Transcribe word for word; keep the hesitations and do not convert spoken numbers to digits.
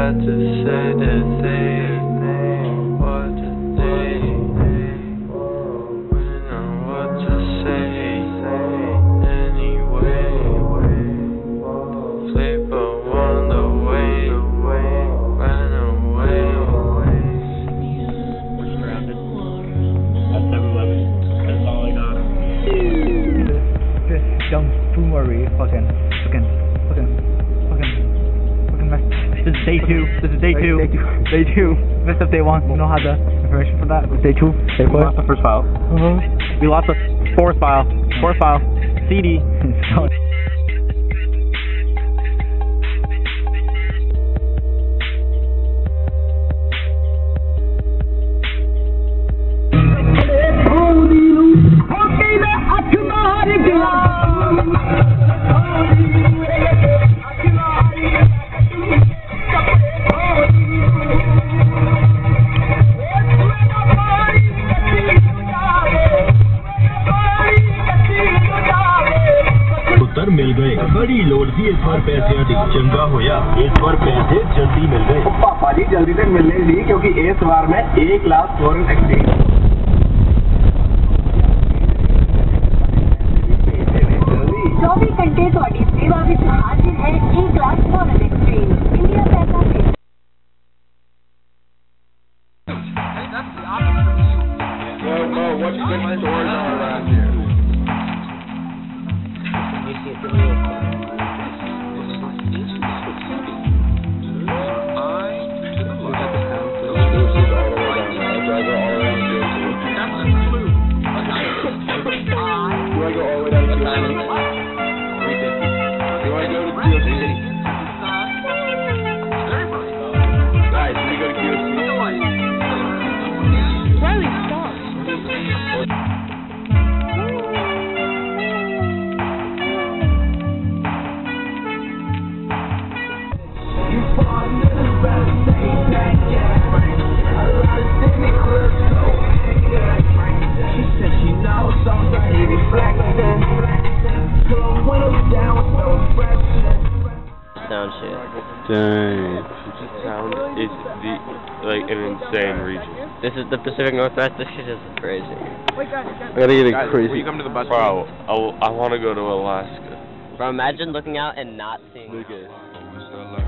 got to say the thing, what to say, we know what to say, anyway, Flipper on the way, ran away. We're surrounded. At seven eleven. That's all I got. This dumb foolery, fucking, fucking, fucking, fucking, fucking mess. This is day two. This is day two. Day two. Day two. Messed up day one. You know how the information for that? Day two. Day four. We lost the first file. Uh-huh. We lost the fourth file. Fourth file. C D. पुत्र मिल गए बड़ी लोड़ थी इस बार पैसे दी चंगा होया इस बार पैसे जल्दी मिल गए पापा जी जल्दी तक मिलने दी क्योंकि इस बार में एक लाख फॉरेन एक्सचेंज चौबीस घंटे ਤੁਹਾਡੀ ਸੇਵਾ ਵਿੱਚ ਹਾਜ਼ਰ ਹੈ एक लाख फॉरेन एक्सचेंज इंडिया पैसा से Well, Mo, what's good stores are around here? Sound shit. Dang, Puget Sound is the like an insane region. This is the Pacific Northwest. This shit is crazy. I gotta get a Guys, crazy. will you come to the bus? Bro, I, I want to go to Alaska. Bro, imagine looking out and not seeing. Look at.